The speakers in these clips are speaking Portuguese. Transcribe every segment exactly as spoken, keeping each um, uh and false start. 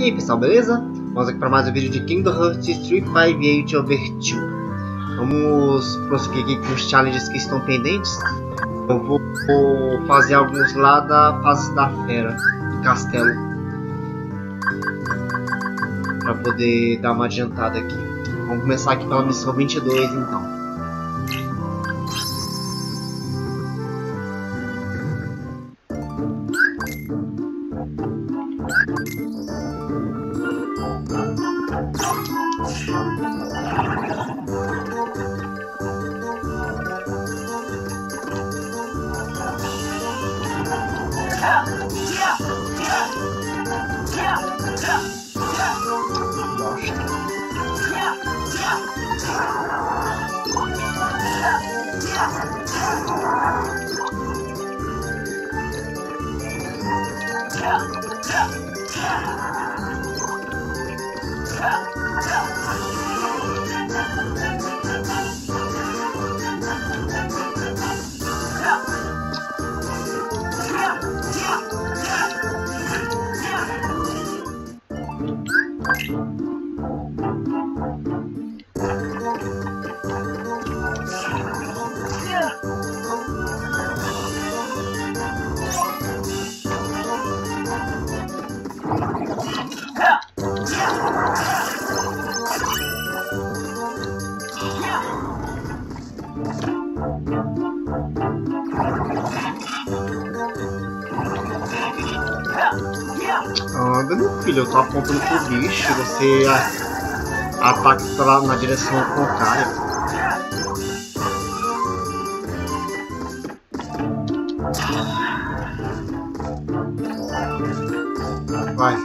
E aí pessoal, beleza? Vamos aqui para mais um vídeo de Kingdom Hearts Street five Overture. Vamos prosseguir aqui com os challenges que estão pendentes. Eu vou fazer alguns lá da fase da fera, do castelo, para poder dar uma adiantada aqui. Vamos começar aqui pela missão vinte e dois então. Anda, meu filho, eu tô apontando pro bicho, você a, ataca lá na direção contrária. Vai.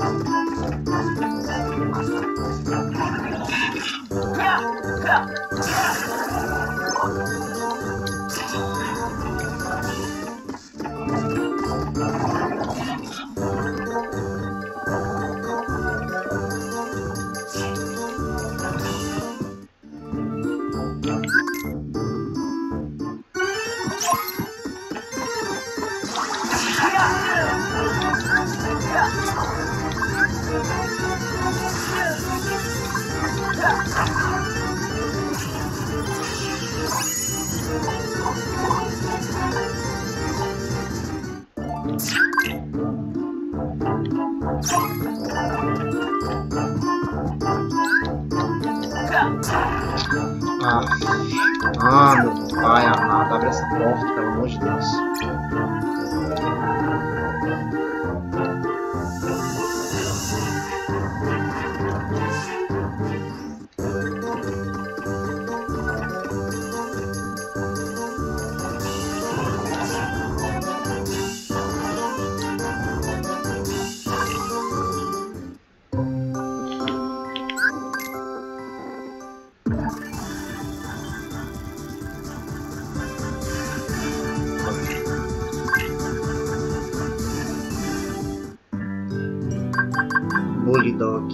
Ah, ah, meu pai amado, abre essa porta, pelo amor de Deus. Bully Dog.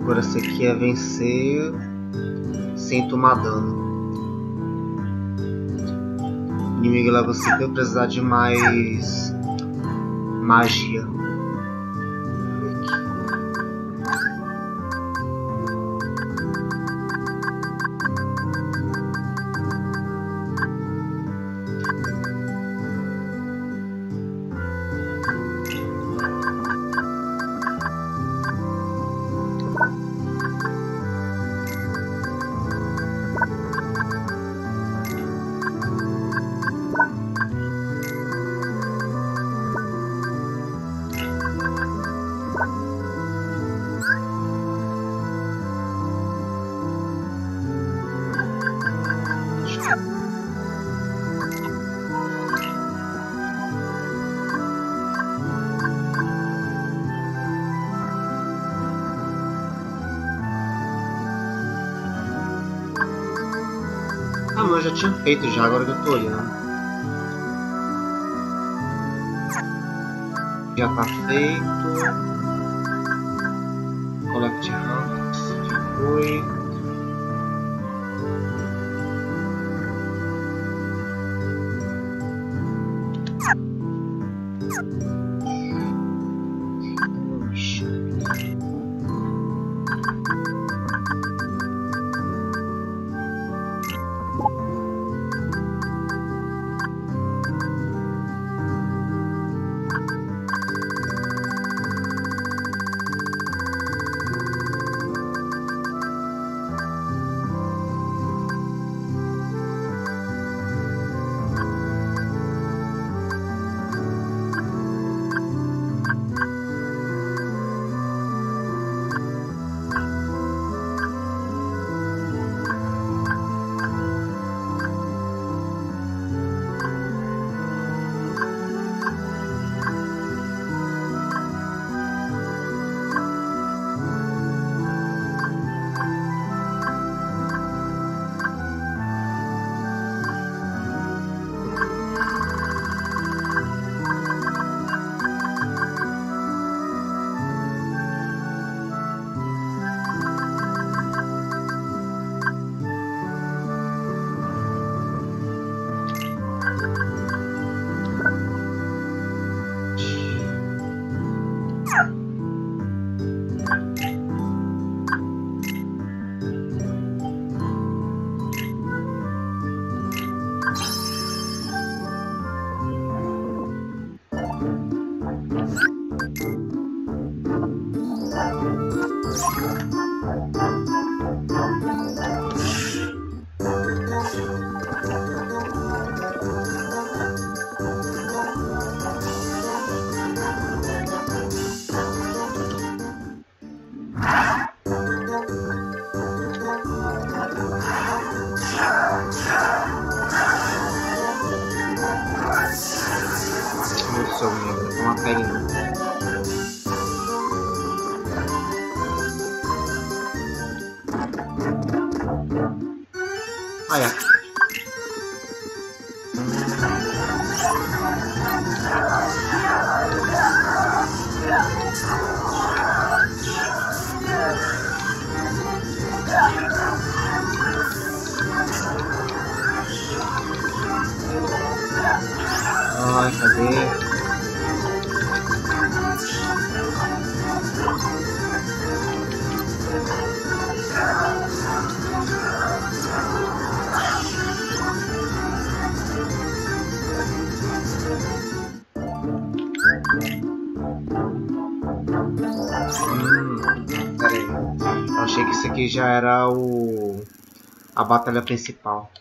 Agora esse aqui é vencer sem tomar dano. Inimigo level cinco vai precisar de mais magia. Ah, mas eu já tinha feito já, agora que eu tô olhando. Já tá feito. Collect Hunt, já foi. Uma pele não. Ah, é. Ai, cadê? Hum, peraí. Eu achei que isso aqui já era o a batalha principal.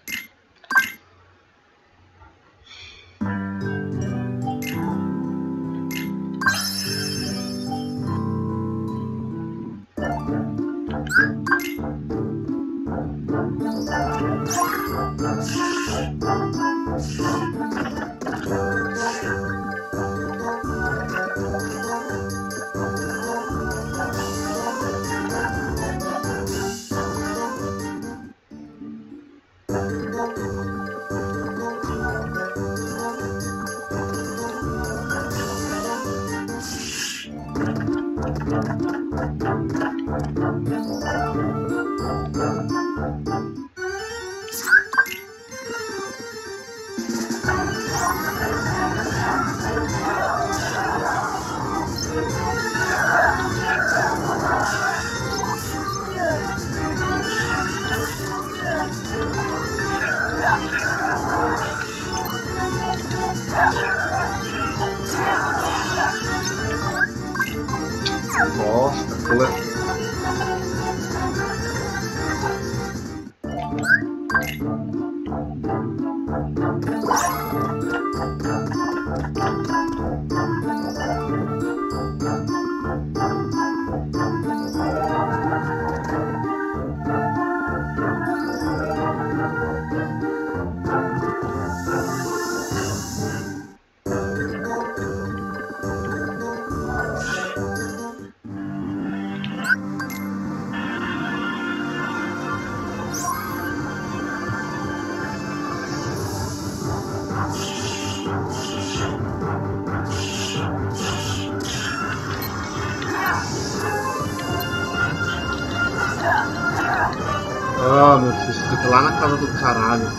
Bosta, pula. Ah, meu filho, isso fica lá na casa do caralho.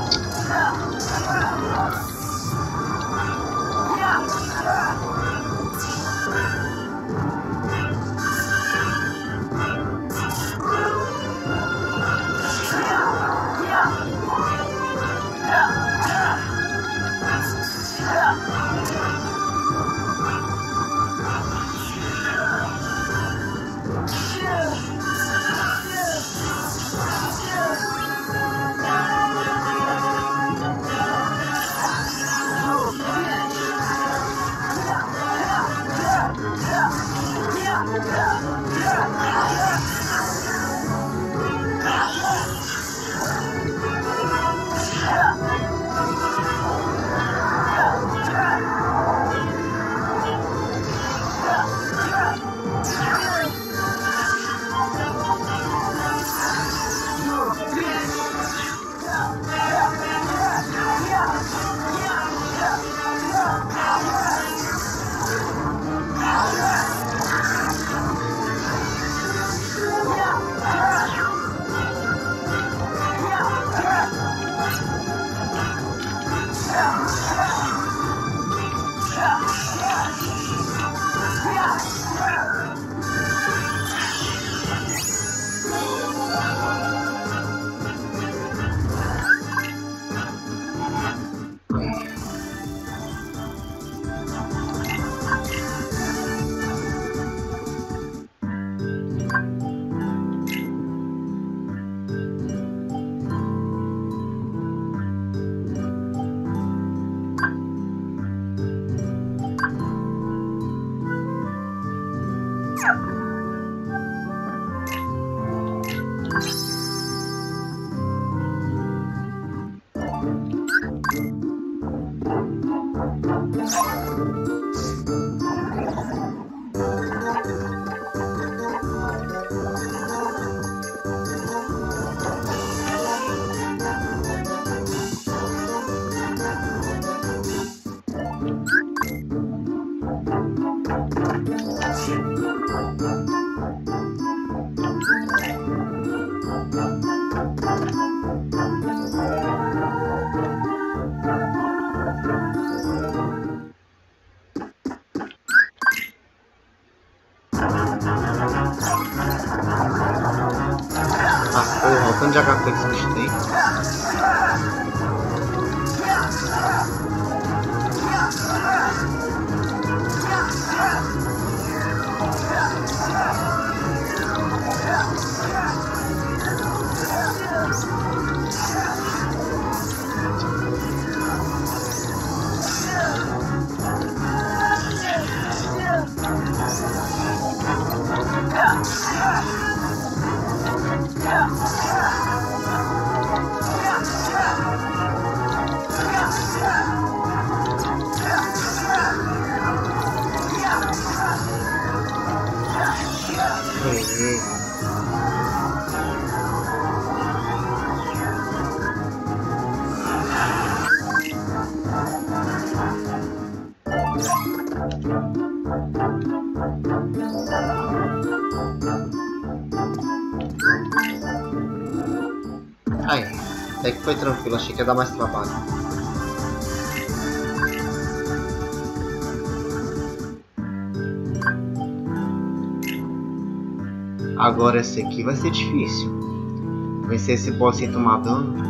Porra, o tanto de H P que esse bicho tem. Uhum. Aí, até que foi tranquilo, achei que ia dar mais trabalho. Agora esse aqui vai ser difícil. Vencer esse boss sem tomar dano.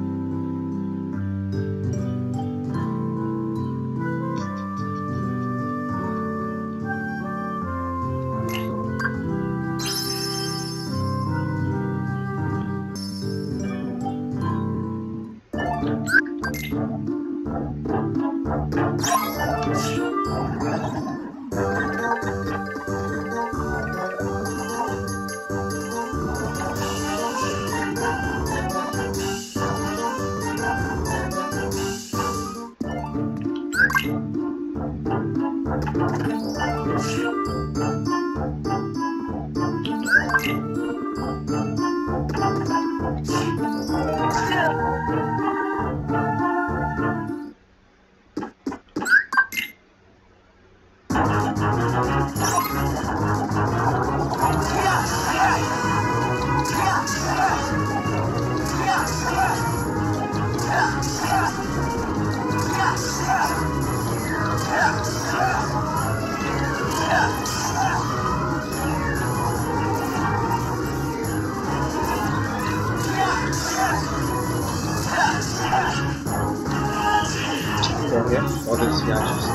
Correr, pode desviar disso.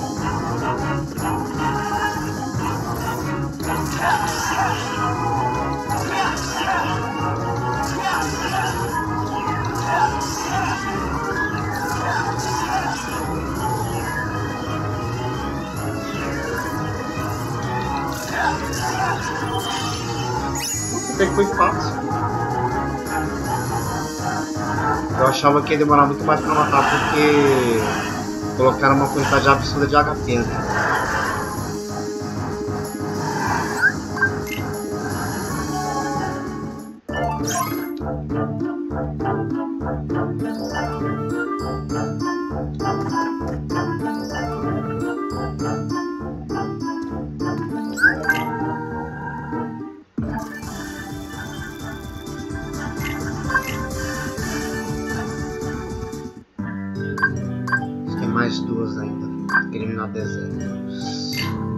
Até que foi fácil. Eu achava que ia demorar muito mais pra matar porque colocaram uma quantidade absurda de H P. Mais duas ainda. Eliminar desertos.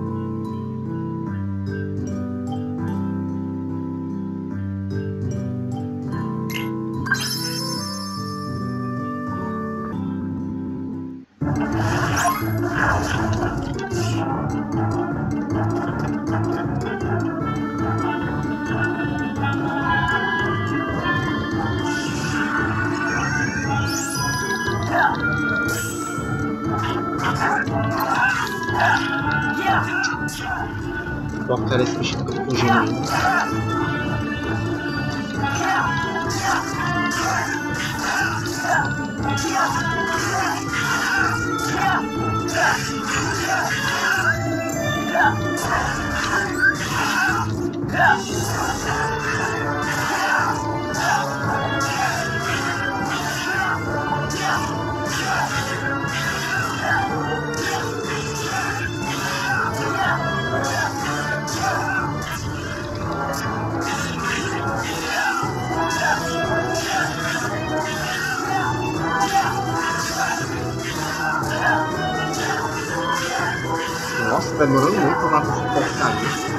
Porcaria, esse bicho fica fugindo ainda. Nossa, tá demorando muito pra matar essa porcaria.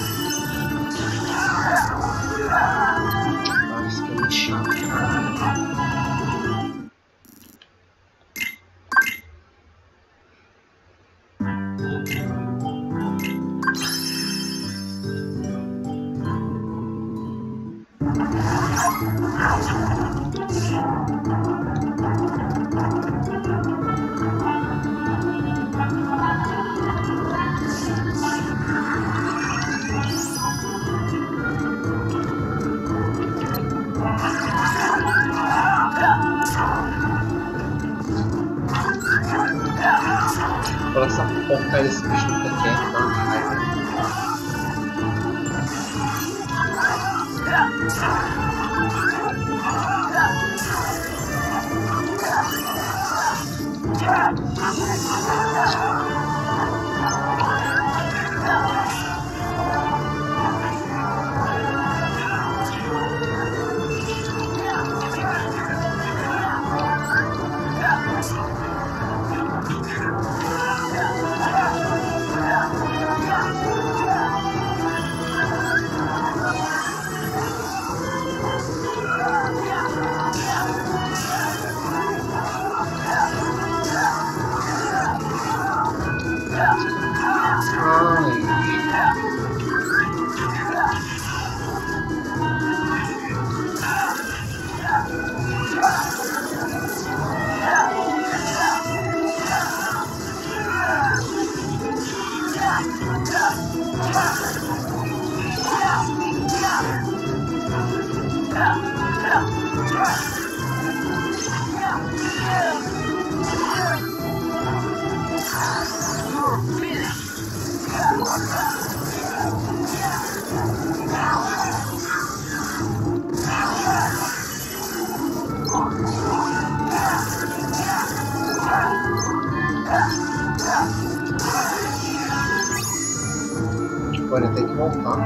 Nossa, que muito chato. Olha essa porcaria desse bicho no pequeno, dá uma raiva. Agora tem que voltar.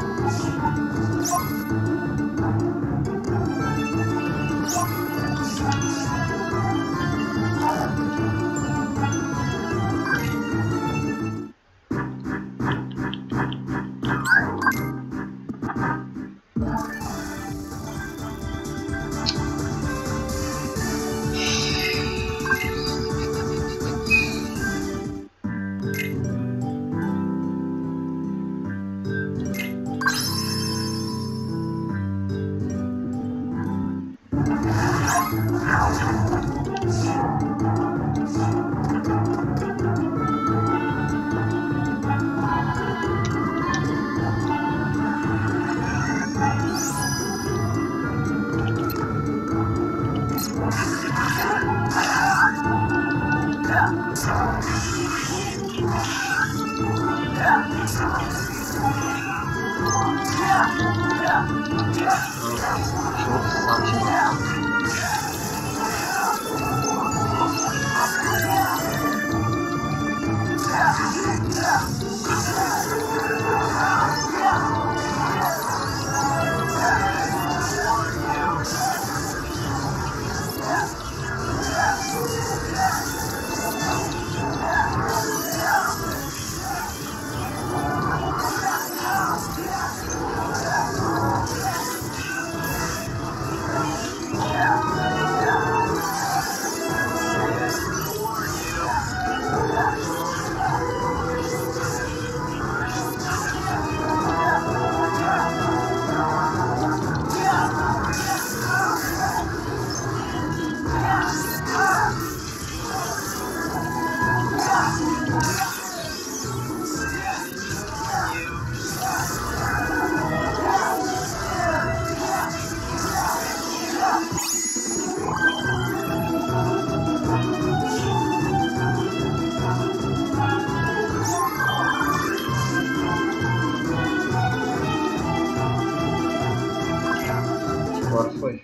Agora foi.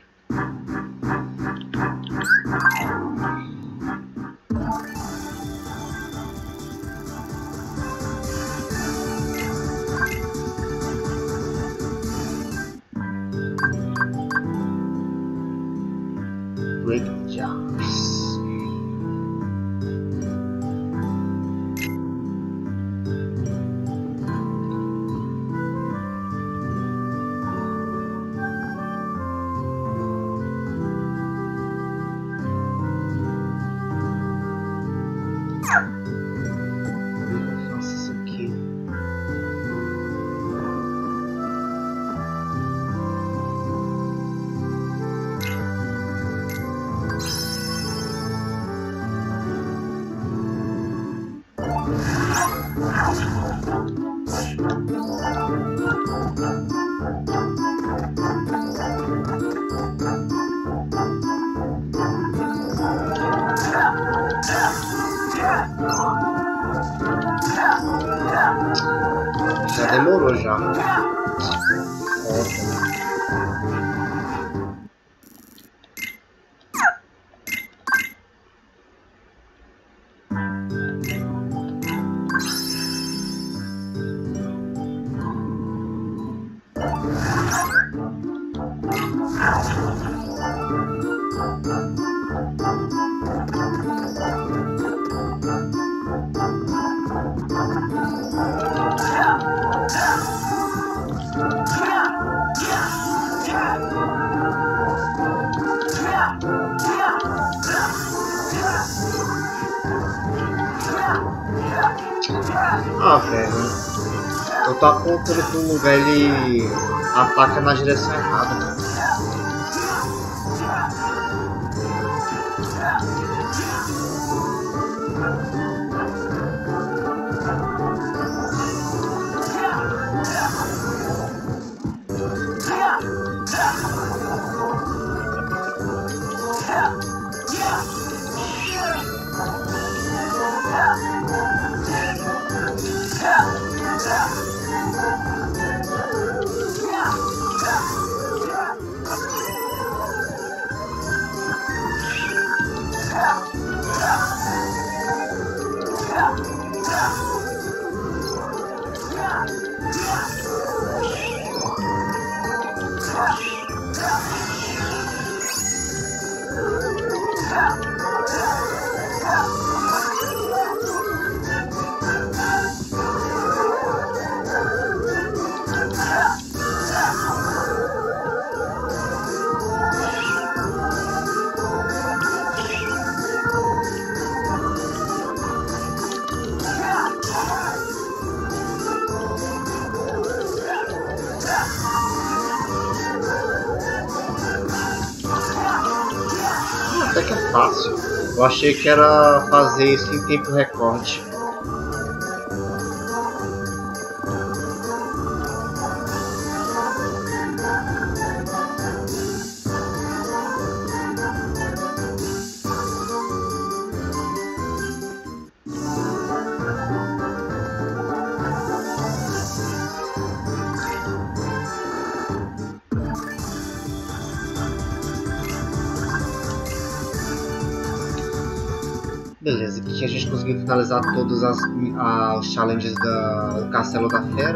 Break jumps. Eu faço isso aqui. já. Ótimo. Ah, velho. Eu tô apontando pra um lugar e ele ataca na direção errada. Até que é fácil. Eu achei que era fazer isso em tempo recorde. Beleza, aqui a gente conseguiu finalizar todos as, a, os challenges da, do Castelo da Fera.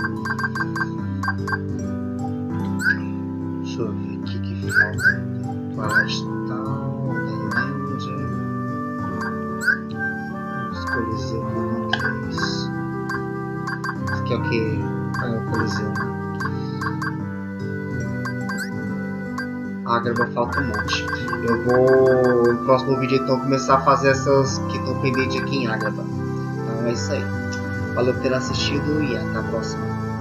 Deixa eu ver o que que falta. Twilight Town, Land. Os Coliseu não três. Esse aqui é o que? Ah, é o Coliseu. Agrabah falta um monte. Eu vou no próximo vídeo então começar a fazer essas que estão pendentes aqui em Agrabah. Então é isso aí. Valeu por ter assistido e até a próxima.